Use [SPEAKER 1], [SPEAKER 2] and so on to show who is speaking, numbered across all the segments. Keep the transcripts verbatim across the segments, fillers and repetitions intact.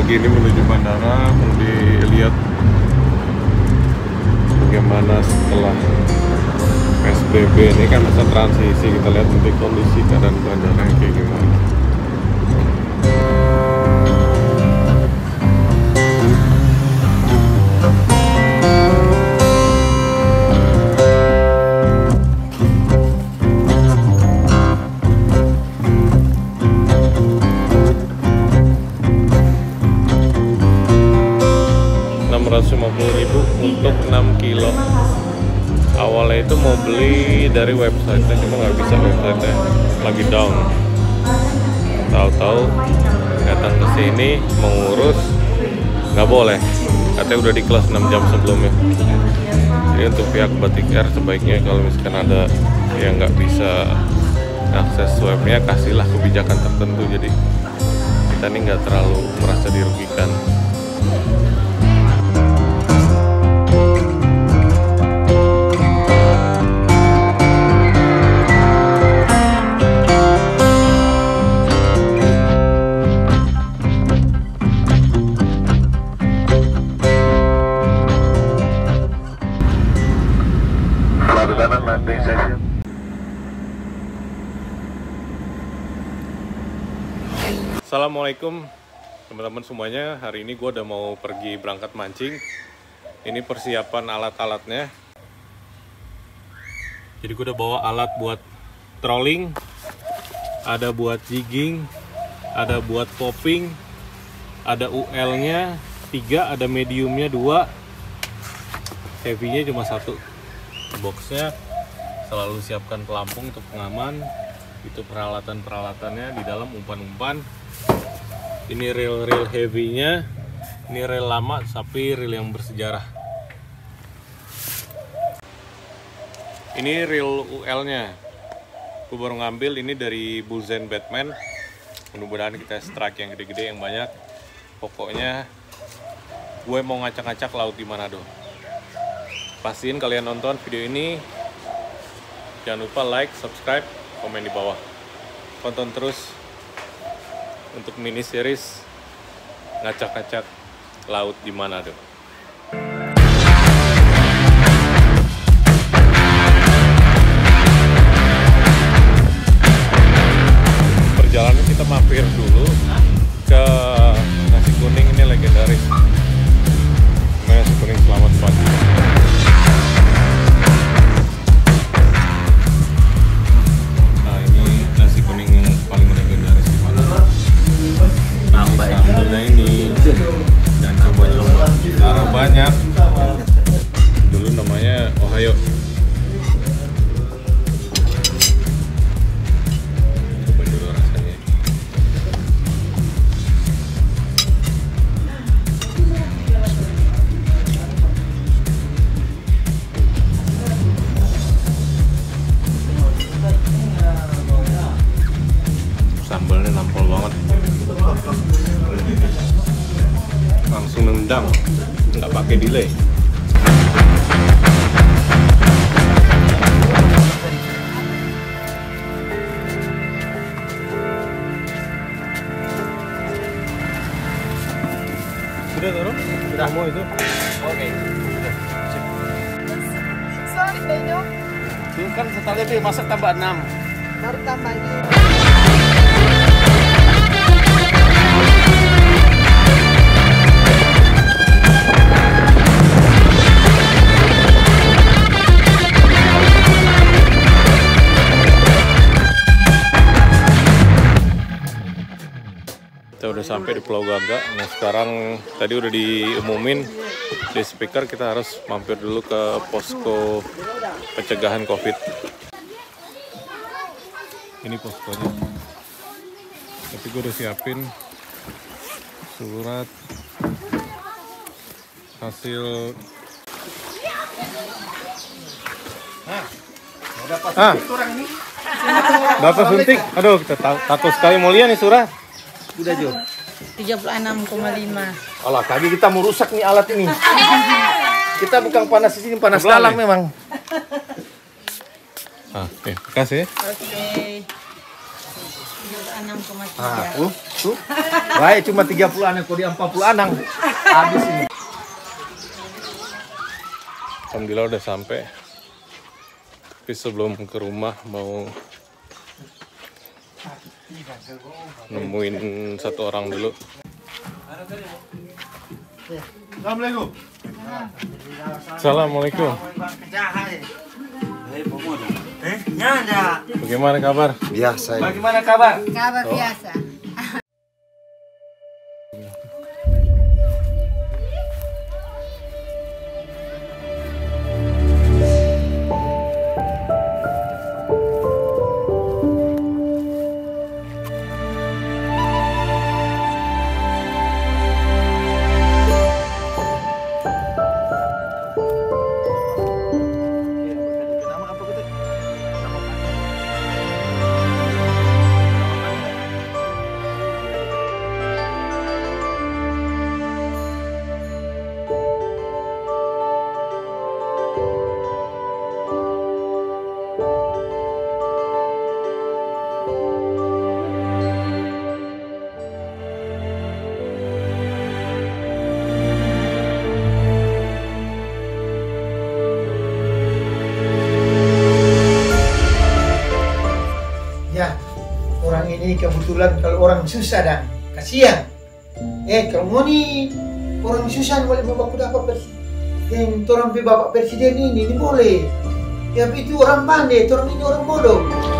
[SPEAKER 1] pagi ini menuju bandara, mau dilihat bagaimana setelah P S B B ini kan masa transisi. Kita lihat nanti kondisi keadaan bandara yang kayak gimana. enam ratus lima puluh ribu untuk enam kilo. Awalnya itu mau beli dari website, cuma nggak bisa, website-nya lagi down. Tahu-tahu datang ke sini mengurus, nggak boleh, katanya udah di kelas enam jam sebelumnya. Jadi untuk pihak Batik Air sebaiknya kalau misalkan ada yang nggak bisa akses webnya, kasihlah kebijakan tertentu, jadi kita ini nggak terlalu merasa dirugikan. Assalamualaikum teman-teman semuanya. Hari ini gue udah mau pergi berangkat mancing. Ini persiapan alat-alatnya. Jadi gue udah bawa alat buat trolling, ada buat jigging, ada buat popping, ada U L-nya tiga, ada mediumnya dua, heavy-nya cuma satu. Boxnya selalu siapkan pelampung untuk pengaman. Itu peralatan-peralatannya di dalam, umpan-umpan. Ini reel-reel heavy-nya, ini reel lama tapi reel yang bersejarah. Ini reel U L-nya, gue baru ngambil ini dari Bullzen Batman. Mudah-mudahan kita strike yang gede-gede, yang banyak. Pokoknya gue mau ngacak-ngacak laut di Manado. Pastiin kalian nonton video ini. Jangan lupa like, subscribe, komen di bawah. Tonton terus untuk mini series ngacak-ngacak laut di Manado. Perjalanan kita mampir dulu ke nasi kuning, ini legendaris. Nasi kuning selamat pagi. Sambelnya ini dan coba coba karena banyak. Dulu namanya Ohio. Coba dulu rasanya. Sambelnya nampol banget. Langsung nendang, nggak pakai delay. Sudah taruh? Sudah mau itu? Oke.
[SPEAKER 2] Sorry, Benyo.
[SPEAKER 3] Itu kan sekali lebih, masa tambah enam?
[SPEAKER 2] Baru tambah ini.
[SPEAKER 1] Kita udah sampai di Pulau Gaga. Nah sekarang tadi udah diumumin di speaker kita harus mampir dulu ke posko pencegahan COVID. Ini poskonya. Tapi gue udah siapin surat hasil. Ah, Bapak suntik. Aduh, kita takut sekali mau lihat nih surat.
[SPEAKER 3] Udah Jo.
[SPEAKER 2] tiga puluh enam koma lima.
[SPEAKER 3] Alah, kaki kita mau rusak nih alat ini. Kita bukan panas di sini, panas
[SPEAKER 1] Sebelah
[SPEAKER 3] dalam
[SPEAKER 1] nih.
[SPEAKER 3] memang.
[SPEAKER 1] Ah, oke, kasih.
[SPEAKER 2] Oke. tiga puluh enam koma tiga.
[SPEAKER 3] Ah, tuh, tuh. Baik cuma tiga puluh anang, kok di empat puluh anang. Habis ini.
[SPEAKER 1] Alhamdulillah udah sampai. Tapi sebelum ke rumah mau nemuin satu orang dulu.
[SPEAKER 3] Assalamualaikum.
[SPEAKER 1] Assalamualaikum.
[SPEAKER 3] Eh, nyanda.
[SPEAKER 1] Bagaimana kabar?
[SPEAKER 3] Biasa. Bagaimana kabar?
[SPEAKER 2] Kabar biasa.
[SPEAKER 4] Ya, orang ini kebetulan kalau orang susah dan kasihan. Eh, kalau mau nih orang susah boleh bapak dapat presiden. Yang orang pi bapak presiden ini, ini boleh. Tapi itu orang pandai, orang ini orang bodoh.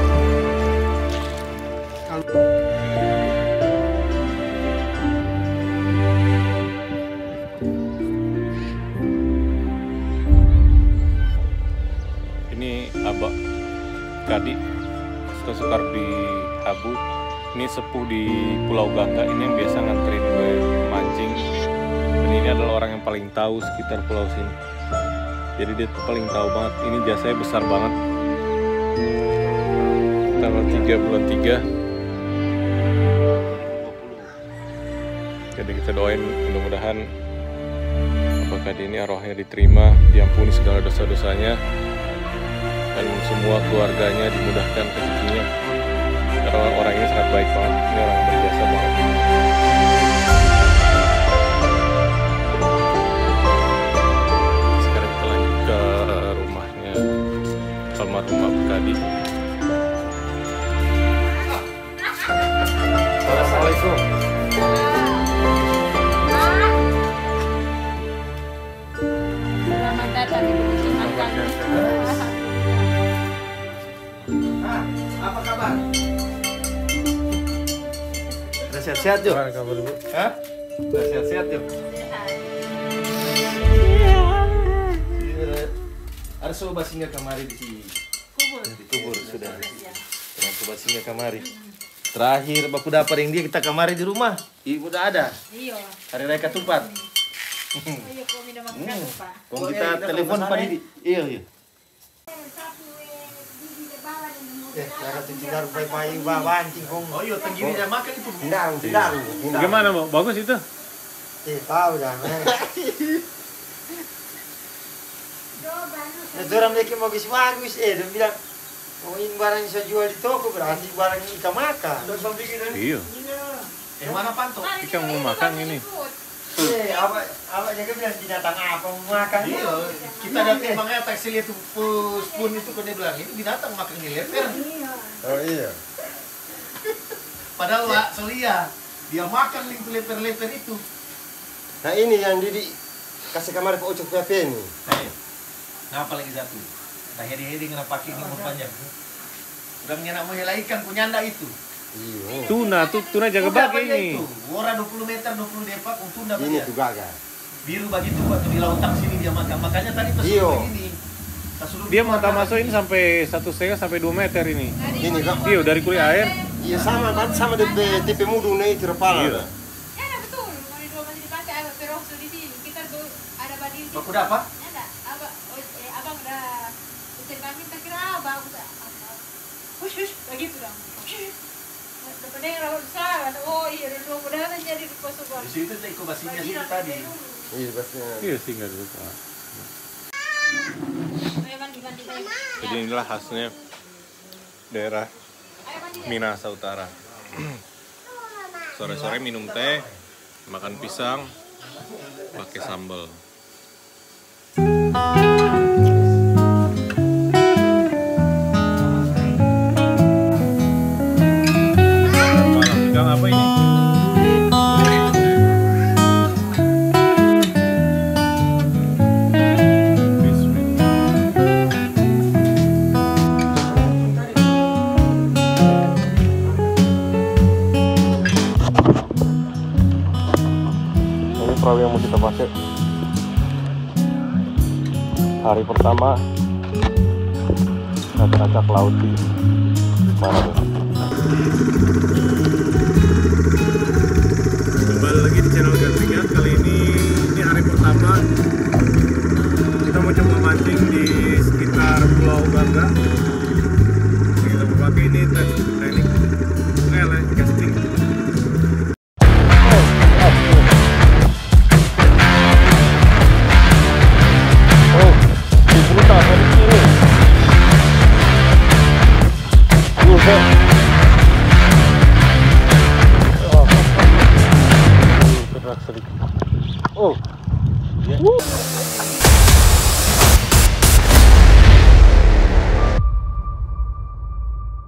[SPEAKER 1] Ini Abah Kadi Sekar di Abu. Ini sepuh di Pulau Gangga. Ini yang biasa nganterin gue mancing. Dan ini adalah orang yang paling tahu sekitar pulau sini. Jadi dia tuh paling tahu banget. Ini jasanya besar banget. Tanggal tiga bulan tiga. Jadi kita doain mudah-mudahan Abah Kadi ini arwahnya diterima, diampuni segala dosa-dosanya, dan semua keluarganya dimudahkan rezekinya. Karena orang ini sangat baik banget, ini orang yang berjasa banget. Sekarang kita lanjut ke rumahnya almarhum Abah Kadi.
[SPEAKER 3] Assalamualaikum.
[SPEAKER 2] Selamat datang di Bukit Makan.
[SPEAKER 4] Ah, apa kabar? Udah sehat-sehat, Jo?
[SPEAKER 1] Gimana kabar Bu?
[SPEAKER 4] Hah? Udah sehat-sehat, Jo? Ada sobat singgah kemari di kubur. Di kubur sudah. Dengan sobat singgah kemari. Terakhir baku dapat yang dia kita kemari di rumah. Ibu udah ada.
[SPEAKER 2] Iya.
[SPEAKER 4] Hari raya ketupat.
[SPEAKER 2] Iya, kau minum makan Pak.
[SPEAKER 4] Kalau kita telepon Pak Didi. Iya, iya. Eh, cara tinggal pai-pai bancing kong. Oh iya, tenggiri dia makan itu. Hindar, hindar.
[SPEAKER 1] Gimana Bu? Bagus itu?
[SPEAKER 4] Eh, tahu dah. Nah, orang mereka bagus-bagus, eh, dia bilang, oh ini barang yang saya jual di toko, berarti barang ini ikan makan.
[SPEAKER 1] Iya.
[SPEAKER 4] Eh, mana pantok?
[SPEAKER 1] Ikan mau makan ini.
[SPEAKER 4] Eh, apa, apa jaga bilang binatang apa mau makan? Iya, kita ada timbangnya taksi lihat spoon itu, kan dia bilang, ini binatang makan di leper.
[SPEAKER 3] Oh iya.
[SPEAKER 4] Padahal Wak, selia, dia makan link leper-leper itu.
[SPEAKER 3] Nah ini yang Didi kasih kamar Pak Ucok P P ini.
[SPEAKER 4] Ayo, ngapa lagi satu? Nah, hedi-hedi ngena pakai ini umur panjang. Udah nyenak menghela ikan kunyanda itu.
[SPEAKER 3] Iya.
[SPEAKER 1] Tuna, tuh tuna jaga bagi ini.
[SPEAKER 4] Orang dua puluh meter, dua puluh depak, untuk dapat
[SPEAKER 3] Ini
[SPEAKER 4] dia.
[SPEAKER 3] juga kan.
[SPEAKER 4] Biru begitu buat di lautan sini dia makan. Makanya tadi pas
[SPEAKER 3] Iya.
[SPEAKER 4] begini. pas suruh
[SPEAKER 1] Dia
[SPEAKER 4] keluar
[SPEAKER 1] mata
[SPEAKER 4] dari-
[SPEAKER 1] masuk ini sampai satu setengah sampai dua meter ini.
[SPEAKER 3] Ini kan.
[SPEAKER 1] Iya dari kulit air.
[SPEAKER 3] Iya sama kan sama D P T P mudu nih terpala.
[SPEAKER 1] Iya.
[SPEAKER 5] Ya, ada betul. Kalau di dua masih dipakai agak perokso di sini. Kita tuh ada badil.
[SPEAKER 4] Kok udah apa?
[SPEAKER 5] Ada. Abang, oh, eh, abang udah usia kami tak kira abang udah. Hush hush, begitu dong. Depan yang rawat besar. Oh iya, udah mudah-mudahan jadi di pos sebuah.
[SPEAKER 4] Di situ tadi kubasinya situ tadi.
[SPEAKER 3] Iya pastinya.
[SPEAKER 1] Iya sih nggak ada.
[SPEAKER 5] Ayo mandi, mandi, mandi.
[SPEAKER 1] Jadi inilah khasnya daerah
[SPEAKER 5] Ayo mandi.
[SPEAKER 1] Minahasa Utara. Sore-sore minum teh, makan pisang, pakai sambal. Ikan apa ini? Ini perahu yang mau kita pakai hari pertama. Acak-acak laut di mana tuh? Kembali lagi di channel Gandringan. Kali ini ini hari pertama kita mau coba mancing di sekitar Pulau Bangga. Kita mau pakai ini teknik lele casting. Oh, di brutal dari sini. Buset. Oh, sedikit. Oh, yeah.